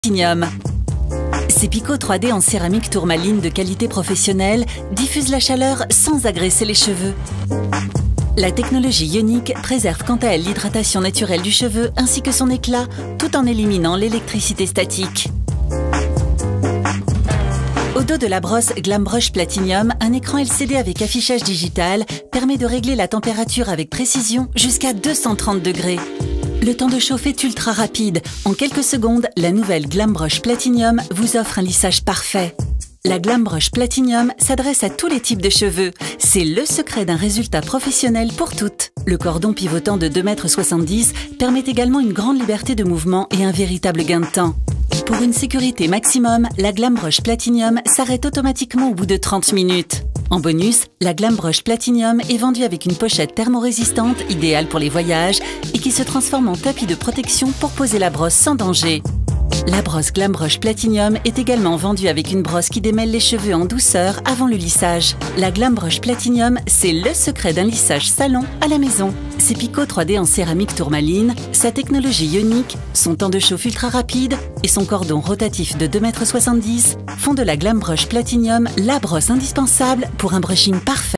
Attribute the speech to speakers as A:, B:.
A: Platinum. Ces picots 3D en céramique tourmaline de qualité professionnelle diffusent la chaleur sans agresser les cheveux. La technologie ionique préserve quant à elle l'hydratation naturelle du cheveu ainsi que son éclat, tout en éliminant l'électricité statique. Au dos de la brosse Glambrush Platinum, un écran LCD avec affichage digital permet de régler la température avec précision jusqu'à 230 degrés. Le temps de chauffe est ultra rapide. En quelques secondes, la nouvelle Glambrush Platinum vous offre un lissage parfait. La Glambrush Platinum s'adresse à tous les types de cheveux. C'est le secret d'un résultat professionnel pour toutes. Le cordon pivotant de 2,70 m permet également une grande liberté de mouvement et un véritable gain de temps. Pour une sécurité maximum, la Glambrush Platinum s'arrête automatiquement au bout de 30 minutes. En bonus, la Glambrush Platinum est vendue avec une pochette thermorésistante idéale pour les voyages et qui se transforme en tapis de protection pour poser la brosse sans danger. La brosse Glambrush Platinum est également vendue avec une brosse qui démêle les cheveux en douceur avant le lissage. La Glambrush Platinum, c'est le secret d'un lissage salon à la maison. Ses picots 3D en céramique tourmaline, sa technologie ionique, son temps de chauffe ultra rapide et son cordon rotatif de 2,70 m font de la Glambrush Platinum la brosse indispensable pour un brushing parfait.